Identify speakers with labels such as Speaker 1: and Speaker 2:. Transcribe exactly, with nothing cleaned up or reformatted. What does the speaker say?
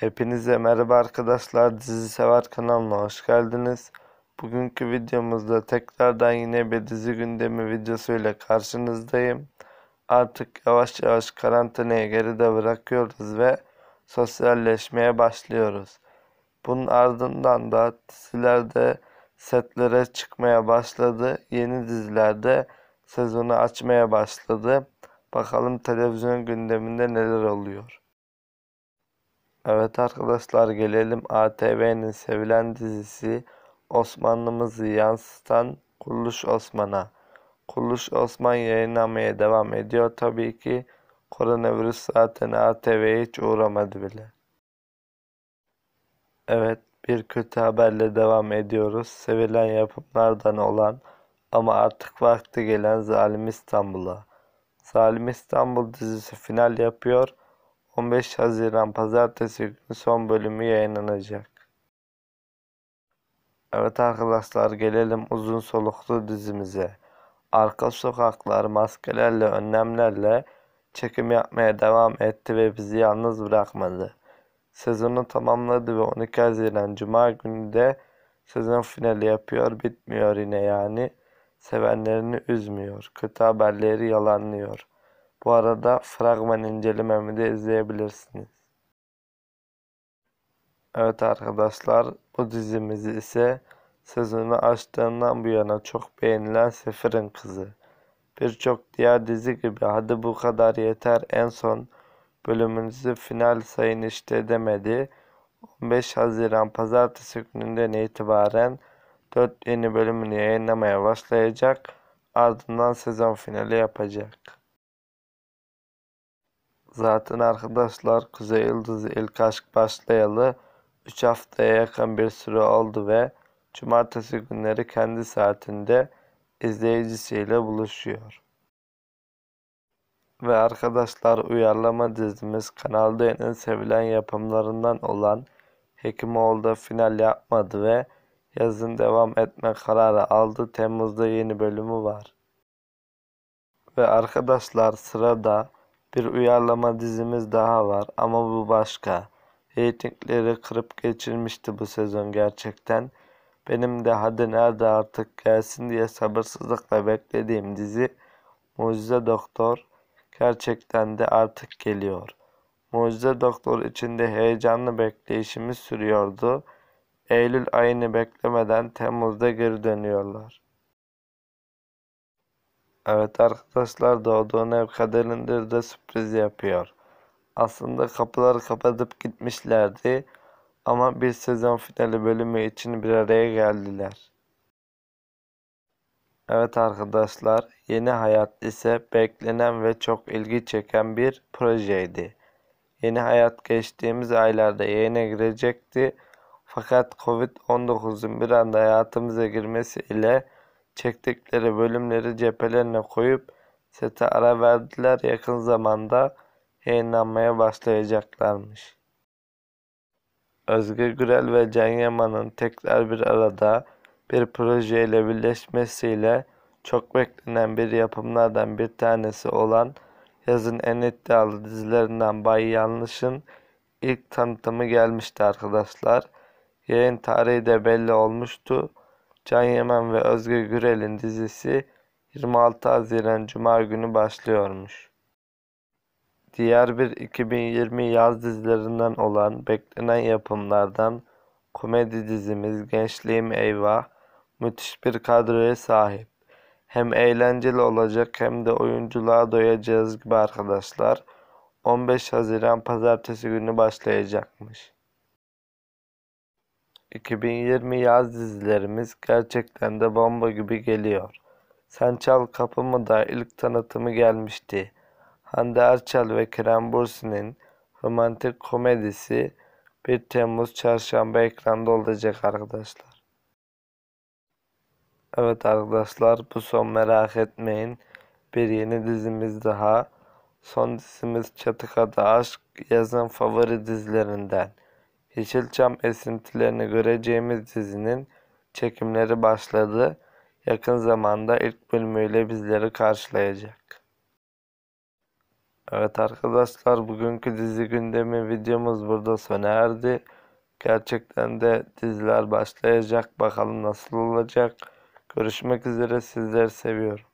Speaker 1: Hepinize merhaba arkadaşlar, Dizi Sever kanalına hoş geldiniz. Bugünkü videomuzda tekrardan yine bir dizi gündemi videosuyla karşınızdayım. Artık yavaş yavaş karantinayı geride bırakıyoruz ve sosyalleşmeye başlıyoruz. Bunun ardından da dizilerde setlere çıkmaya başladı. Yeni dizilerde sezonu açmaya başladı. Bakalım televizyon gündeminde neler oluyor. Evet arkadaşlar, gelelim A T V'nin sevilen dizisi Osmanlımızı yansıtan Kuruluş Osman'a. Kuruluş Osman yayınlamaya devam ediyor tabii ki. Koronavirüs zaten A T V'ye hiç uğramadı bile. Evet, bir kötü haberle devam ediyoruz. Sevilen yapımlardan olan ama artık vakti gelen Zalim İstanbul'a. Zalim İstanbul dizisi final yapıyor. on beş Haziran Pazartesi günü son bölümü yayınlanacak. Evet arkadaşlar, gelelim uzun soluklu dizimize. Arka Sokaklar maskelerle, önlemlerle çekim yapmaya devam etti ve bizi yalnız bırakmadı. Sezonu tamamladı ve on iki Haziran Cuma günü de sezon finali yapıyor. Bitmiyor yine yani. Sevenlerini üzmüyor. Kötü haberleri yalanlıyor. Bu arada fragman incelememi de izleyebilirsiniz. Evet arkadaşlar, bu dizimiz ise sezonu açtığından bu yana çok beğenilen Sefir'in Kızı. Birçok diğer dizi gibi hadi bu kadar yeter en son bölümünüzü final sayın işte demedi. on beş Haziran Pazartesi gününden itibaren dört yeni bölümünü yayınlamaya başlayacak. Ardından sezon finali yapacak. Zaten arkadaşlar, Kuzey Yıldızı ilk aşk başlayalı üç haftaya yakın bir süre oldu ve cumartesi günleri kendi saatinde izleyicisiyle buluşuyor. Ve arkadaşlar, uyarlama dizimiz Kanal D'nin sevilen yapımlarından olan Hekimoğlu'da final yapmadı ve yazın devam etme kararı aldı. Temmuz'da yeni bölümü var. Ve arkadaşlar, sırada bir uyarlama dizimiz daha var ama bu başka. Reytingleri kırıp geçirmişti bu sezon gerçekten. Benim de hadi nerede artık gelsin diye sabırsızlıkla beklediğim dizi Mucize Doktor gerçekten de artık geliyor. Mucize Doktor içinde heyecanlı bekleyişimiz sürüyordu. Eylül ayını beklemeden Temmuz'da geri dönüyorlar. Evet arkadaşlar, Doğduğun Ev Kaderindir de sürpriz yapıyor. Aslında kapıları kapatıp gitmişlerdi ama bir sezon finali bölümü için bir araya geldiler. Evet arkadaşlar, Yeni Hayat ise beklenen ve çok ilgi çeken bir projeydi. Yeni Hayat geçtiğimiz aylarda yayına girecekti. Fakat Covid on dokuzun bir anda hayatımıza girmesi ile çektikleri bölümleri cephelerine koyup sete ara verdiler. Yakın zamanda yayınlanmaya başlayacaklarmış. Özge Gürel ve Can Yaman'ın tekrar bir arada bir projeyle birleşmesiyle çok beklenen bir yapımlardan bir tanesi olan yazın en iddialı dizilerinden Bay Yanlış'ın ilk tanıtımı gelmişti arkadaşlar. Yayın tarihi de belli olmuştu. Can Yaman ve Özge Gürel'in dizisi yirmi altı Haziran Cuma günü başlıyormuş. Diğer bir iki bin yirmi yaz dizilerinden olan beklenen yapımlardan komedi dizimiz Gençliğim Eyvah müthiş bir kadroya sahip. Hem eğlenceli olacak hem de oyunculuğa doyacağız gibi arkadaşlar. on beş Haziran Pazartesi günü başlayacakmış. iki bin yirmi yaz dizilerimiz gerçekten de bomba gibi geliyor. Sen Çal Kapımı da ilk tanıtımı gelmişti. Hande Erçel ve Kerem Bürsin'in romantik komedisi bir Temmuz Çarşamba ekranda olacak arkadaşlar. Evet arkadaşlar, bu son merak etmeyin. Bir yeni dizimiz daha. Son dizimiz Çatıkada Aşk, yazın favori dizilerinden. Yeşilçam esintilerini göreceğimiz dizinin çekimleri başladı. Yakın zamanda ilk bölümüyle bizleri karşılayacak. Evet arkadaşlar, bugünkü dizi gündemi videomuz burada sona erdi. Gerçekten de diziler başlayacak. Bakalım nasıl olacak. Görüşmek üzere, sizleri seviyorum.